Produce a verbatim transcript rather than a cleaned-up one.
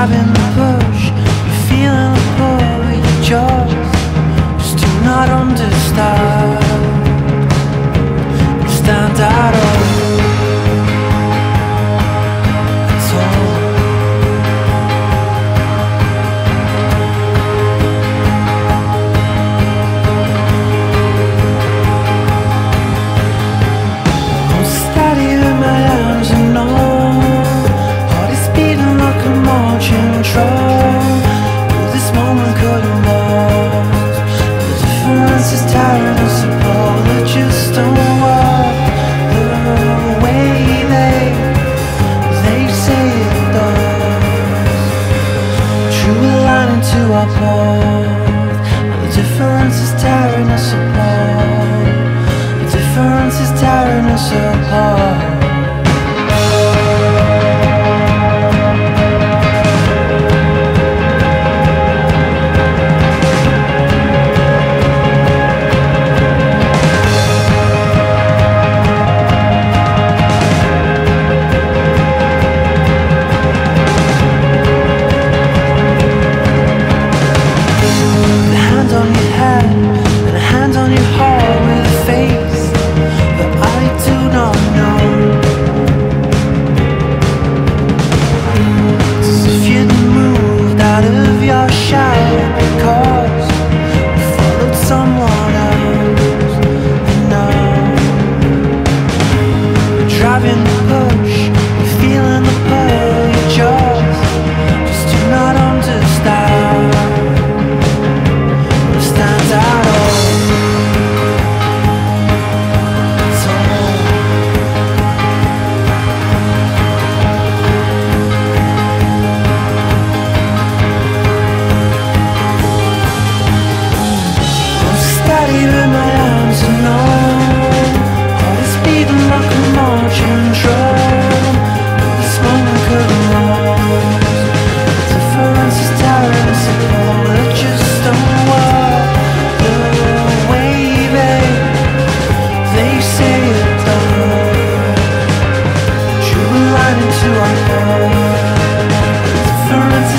driving the push, you're feeling the pull with your jaws. Just do not understand, stand out of at all. I'm steady with my arms and all, heart is beating like a marching drum. But this moment couldn't last. The difference is tiring us apart. They just don't walk the way they they say it does. True line into our path. The difference is tearing us apart. The difference is tearing us apart. Driving the push, you're feeling the pull, your jaws just do not understand what stands out of it's all. I'm steady with my arms and all, heart is beating like a marching drum. This moment couldn't last. The difference is tearing us apart. It just don't work the way they they say it does. True line into our heart. The difference